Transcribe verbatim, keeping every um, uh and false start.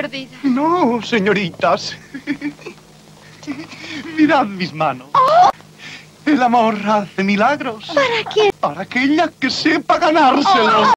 perdida. No, señoritas. Mirad mis manos. Oh. El amor hace milagros. ¿Para quién? Para aquella que sepa ganárselo. Oh.